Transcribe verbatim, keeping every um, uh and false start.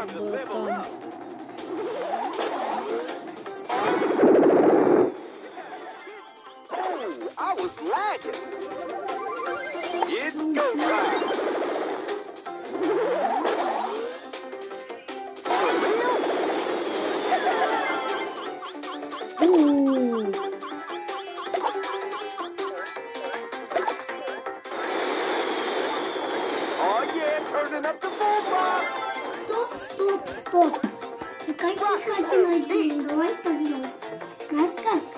time to level up. Oh, I was lagging. It's go time. Ooh. Oh yeah, turning up the full box. Stop, stop, stop. Какая хожу на день, давай пойдем. Рассказывай.